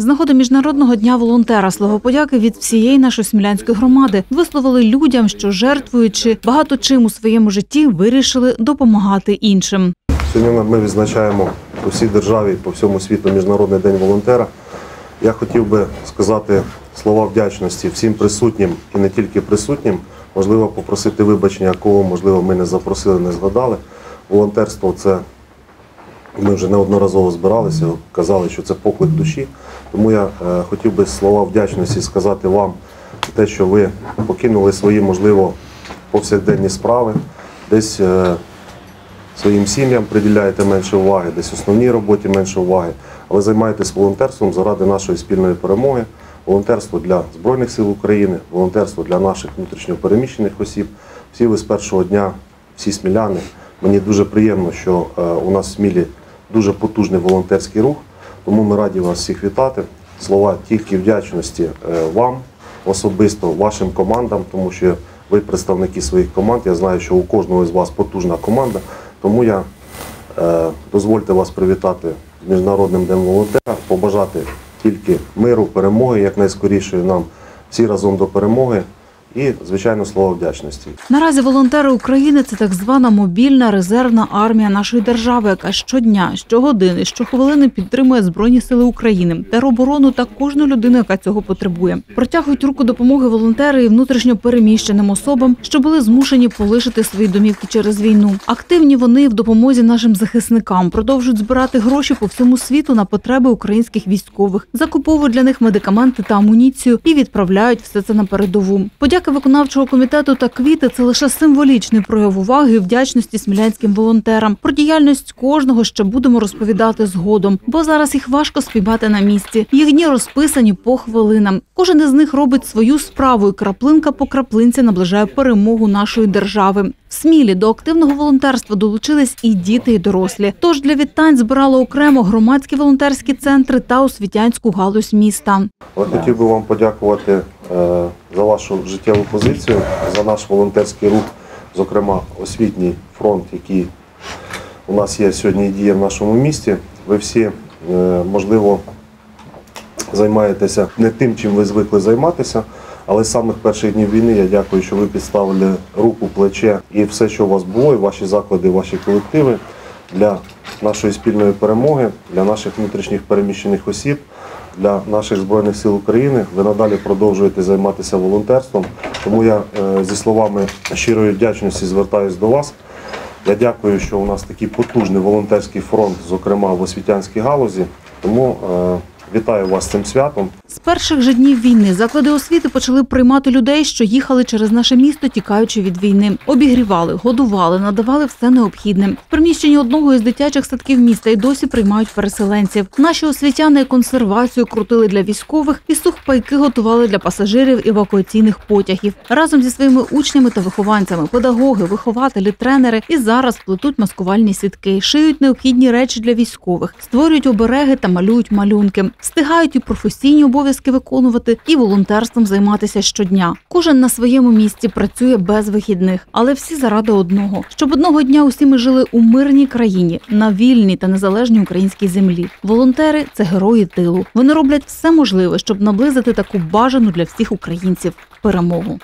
нагоди Міжнародного дня волонтера слова подяки від всієї нашої Смілянської громади висловили людям, що жертвуючи багато чим у своєму житті, вирішили допомагати іншим. Сьогодні ми відзначаємо по всій державі, по всьому світу Міжнародний день волонтера. Я хотів би сказати слова вдячності всім присутнім і не тільки присутнім. Можливо, попросити вибачення, кого, можливо, ми не запросили, не згадали. Волонтерство – це, ми вже неодноразово збиралися, казали, що це поклик душі. Тому я хотів би слова вдячності сказати вам за те, що ви покинули свої, можливо, повсякденні справи, десь своїм сім'ям приділяєте менше уваги, десь основній роботі менше уваги, але займаєтесь волонтерством заради нашої спільної перемоги, волонтерство для Збройних сил України, волонтерство для наших внутрішньо переміщених осіб. Всі ви з першого дня, всі сміляни. Мені дуже приємно, що у нас в Смілі дуже потужний волонтерський рух, тому ми раді вас всіх вітати. Слова тільки вдячності вам, особисто вашим командам, тому що ви представники своїх команд. Я знаю, що у кожного з вас потужна команда, тому дозвольте вас привітати з Міжнародним днем волонтера, побажати тільки миру, перемоги, якнайскорішої нам всі разом до перемоги. І, звичайно, слова вдячності. Наразі волонтери України – це так звана мобільна резервна армія нашої держави, яка щодня, щогодини, щохвилини підтримує Збройні сили України, тероборону та кожну людину, яка цього потребує. Протягують руку допомоги волонтери і внутрішньо переміщеним особам, що були змушені полишити свої домівки через війну. Активні вони в допомозі нашим захисникам, продовжують збирати гроші по всьому світу на потреби українських військових, закуповують для них медикаменти та амуніцію і відправляють все це на передову. Подяки виконавчого комітету та квіти – це лише символічний прояв уваги і вдячності смілянським волонтерам. Про діяльність кожного ще будемо розповідати згодом, бо зараз їх важко спіймати на місці. Їх дні розписані по хвилинам. Кожен із них робить свою справу і краплинка по краплинці наближає перемогу нашої держави. В Смілі до активного волонтерства долучились і діти, і дорослі. Тож для вітань збирали окремо громадські волонтерські центри та освітянську галузь міста. Я хотів би вам подякувати за вашу життєву позицію, за наш волонтерський рух, зокрема освітній фронт, який у нас є сьогодні і діє в нашому місті. Ви всі, можливо, займаєтеся не тим, чим ви звикли займатися, але з самих перших днів війни я дякую, що ви підставили руку, плече і все, що у вас було, і ваші заклади, ваші колективи для нашої спільної перемоги, для наших внутрішніх переміщених осіб, для наших Збройних сил України. Ви надалі продовжуєте займатися волонтерством, тому я зі словами щирої вдячності звертаюся до вас. Я дякую, що у нас такий потужний волонтерський фронт, зокрема в освітянській галузі, тому вітаю вас з цим святом. З перших же днів війни заклади освіти почали приймати людей, що їхали через наше місто, тікаючи від війни. Обігрівали, годували, надавали все необхідне. В приміщенні одного із дитячих садків міста й досі приймають переселенців. Наші освітяни консервацію крутили для військових і сухпайки готували для пасажирів евакуаційних потягів. Разом зі своїми учнями та вихованцями педагоги, вихователі, тренери і зараз плетуть маскувальні сітки, шиють необхідні речі для військових, створюють обереги та малюють малюнки. Встигають і професійні обов'язки виконувати, і волонтерством займатися щодня. Кожен на своєму місці працює без вихідних, але всі заради одного – щоб одного дня усі ми жили у мирній країні, на вільній та незалежній українській землі. Волонтери – це герої тилу. Вони роблять все можливе, щоб наблизити таку бажану для всіх українців перемогу.